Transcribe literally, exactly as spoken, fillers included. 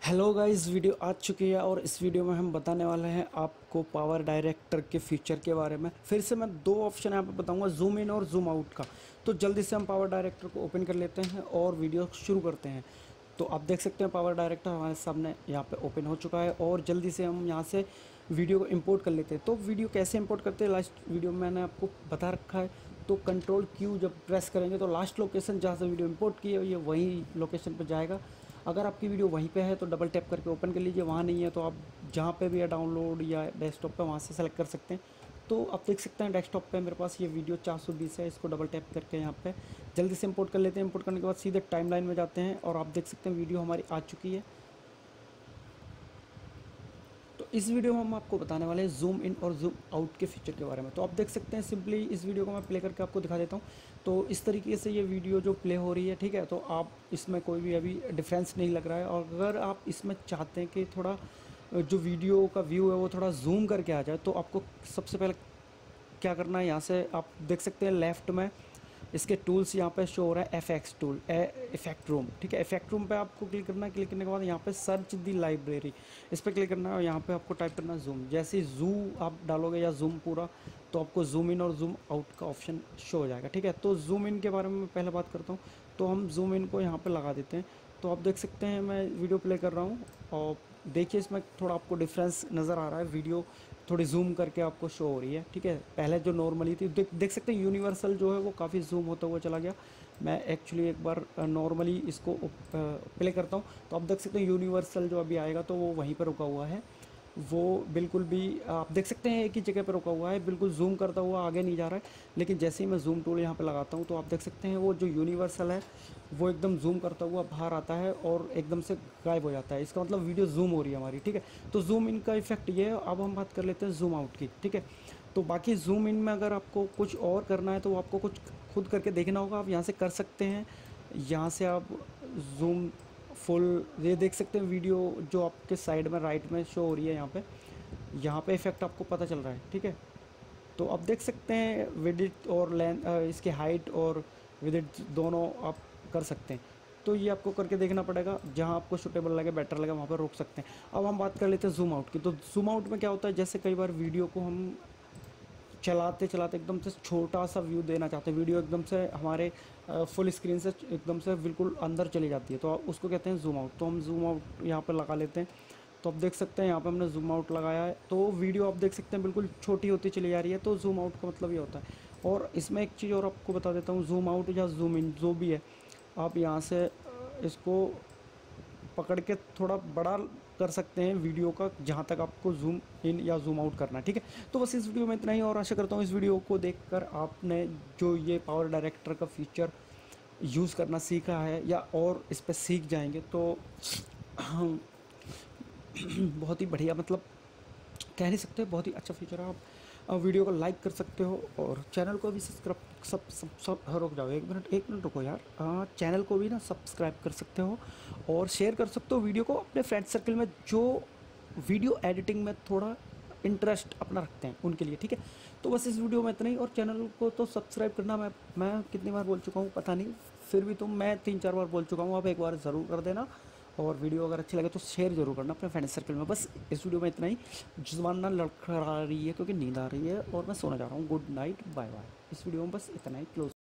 Hello guys, video आ चुकी है और इस वीडियो में हम बताने वाले हैं आपको पावर डायरेक्टर के फीचर के बारे में। फिर से मैं दो ऑप्शन यहाँ पे बताऊंगा, जूम इन और जूम आउट का। तो जल्दी से हम पावर डायरेक्टर को ओपन कर लेते हैं और वीडियो शुरू करते हैं। तो आप देख सकते हैं पावर डायरेक्टर हमारे सामने यहाँ पे ओपन हो चुका है और जल्दी से हम यहाँ से वीडियो को इंपोर्ट कर लेते हैं। तो वीडियो कैसे इंपोर्ट करते हैं लास्ट वीडियो में मैंने आपको बता रखा है। तो कंट्रोल क्यू जब प्रेस करेंगे तो लास्ट लोकेशन जहाँ से वीडियो इंपोर्ट की है ये वही लोकेशन पर जाएगा। अगर आपकी वीडियो वहीं पे है तो डबल टैप करके ओपन कर लीजिए, वहाँ नहीं है तो आप जहाँ पे भी है डाउनलोड या डेस्कटॉप पे वहाँ से सेलेक्ट कर सकते हैं। तो आप देख सकते हैं डेस्कटॉप पे मेरे पास ये वीडियो चार सौ बीस है, इसको डबल टैप करके यहाँ पे जल्दी से इंपोर्ट कर लेते हैं। इंपोर्ट करने के बाद सीधे टाइमलाइन में जाते हैं और आप देख सकते हैं वीडियो हमारी आ चुकी है। तो इस वीडियो में हम आपको बताने वाले हैं जूम इन और जूम आउट के फीचर के बारे में। तो आप देख सकते हैं, सिंपली इस वीडियो को मैं प्ले करके आपको दिखा देता हूँ। तो इस तरीके से ये वीडियो जो प्ले हो रही है, ठीक है, तो आप इसमें कोई भी अभी डिफरेंस नहीं लग रहा है। और अगर आप इसमें चाहते हैं कि थोड़ा जो वीडियो का व्यू है वो थोड़ा जूम करके आ जाए, तो आपको सबसे पहले क्या करना है, यहाँ से आप देख सकते हैं लेफ़्ट में इसके टूल्स यहाँ पे शो हो रहा है, F X tool, effect room, ठीक है। इफेक्ट रूम पे आपको क्लिक करना है। क्लिक करने के बाद यहाँ पे सर्च दी लाइब्रेरी, इस पर क्लिक करना है और यहाँ पे आपको टाइप करना है जूम। जैसे ही जू आप डालोगे या जूम पूरा, तो आपको जूम इन और जूम आउट का ऑप्शन शो हो जाएगा, ठीक है। तो जूम इन के बारे में मैं पहले बात करता हूँ। तो हम जूम इन को यहाँ पर लगा देते हैं। तो आप देख सकते हैं मैं वीडियो प्ले कर रहा हूँ और देखिए इसमें थोड़ा आपको डिफरेंस नज़र आ रहा है। वीडियो थोड़ी जूम करके आपको शो हो रही है, ठीक है। पहले जो नॉर्मली थी देख देख सकते हैं यूनिवर्सल जो है वो काफ़ी जूम होता हुआ चला गया। मैं एक्चुअली एक बार नॉर्मली इसको प्ले करता हूँ तो आप देख सकते हैं यूनिवर्सल जो अभी आएगा तो वो वहीं पर रुका हुआ है। वो बिल्कुल भी आप देख सकते हैं एक ही जगह पर रुका हुआ है, बिल्कुल जूम करता हुआ आगे नहीं जा रहा है। लेकिन जैसे ही मैं जूम टूल यहाँ पे लगाता हूँ तो आप देख सकते हैं वो जो यूनिवर्सल है वो एकदम जूम करता हुआ बाहर आता है और एकदम से गायब हो जाता है। इसका मतलब वीडियो जूम हो रही है हमारी, ठीक है। तो जूम इन का इफेक्ट ये है। अब हम बात कर लेते हैं जूम आउट की, ठीक है। तो बाकी जूम इन में अगर आपको कुछ और करना है तो आपको कुछ खुद करके देखना होगा। आप यहाँ से कर सकते हैं, यहाँ से आप जूम फुल ये देख सकते हैं वीडियो जो आपके साइड में राइट में शो हो रही है, यहाँ पे यहाँ पे इफेक्ट आपको पता चल रहा है, ठीक है। तो आप देख सकते हैं विड्थ और लेंथ, इसकी हाइट और विड्थ दोनों आप कर सकते हैं। तो ये आपको करके देखना पड़ेगा, जहाँ आपको सूटेबल लगे बेटर लगे वहाँ पर रोक सकते हैं। अब हम बात कर लेते हैं जूम आउट की। तो जूम आउट में क्या होता है, जैसे कई बार वीडियो को हम चलाते चलाते एकदम से छोटा सा व्यू देना चाहते हैं, वीडियो एकदम से हमारे फुल स्क्रीन से एकदम से बिल्कुल अंदर चली जाती है, तो उसको कहते हैं जूम आउट। तो हम जूम आउट यहाँ पर लगा लेते हैं। तो आप देख सकते हैं यहाँ पे हमने जूम आउट लगाया है तो वीडियो आप देख सकते हैं बिल्कुल छोटी होती चली जा रही है। तो जूम आउट का मतलब ये होता है। और इसमें एक चीज़ और आपको बता देता हूँ, जूम आउट या जूम इन जो भी है, आप यहाँ से इसको पकड़ के थोड़ा बड़ा कर सकते हैं वीडियो का, जहाँ तक आपको जूम इन या जूम आउट करना है, ठीक है। तो बस इस वीडियो में इतना ही और आशा करता हूँ इस वीडियो को देखकर आपने जो ये पावर डायरेक्टर का फीचर यूज़ करना सीखा है या और इस पर सीख जाएंगे तो बहुत ही बढ़िया, मतलब कह नहीं सकते, बहुत ही अच्छा फीचर है। आप वीडियो को लाइक कर सकते हो और चैनल को भी सब्सक्राइब सब सब सब रुक जाओ, एक मिनट एक मिनट रुको यार। आ, चैनल को भी ना सब्सक्राइब कर सकते हो और शेयर कर सकते हो वीडियो को अपने फ्रेंड सर्कल में जो वीडियो एडिटिंग में थोड़ा इंटरेस्ट अपना रखते हैं उनके लिए, ठीक है। तो बस इस वीडियो में इतना ही। और चैनल को तो सब्सक्राइब करना मैं मैं कितनी बार बोल चुका हूँ पता नहीं, फिर भी तो मैं तीन चार बार बोल चुका हूँ, आप एक बार ज़रूर कर देना। और वीडियो अगर अच्छी लगे तो शेयर जरूर करना अपने फ्रेंड सर्कल में। बस इस वीडियो में इतना ही। जुबान ना लड़खड़ा रही है क्योंकि नींद आ रही है और मैं सोने जा रहा हूँ। Good night, bye bye. इस वीडियो में बस इतना ही। क्लोज।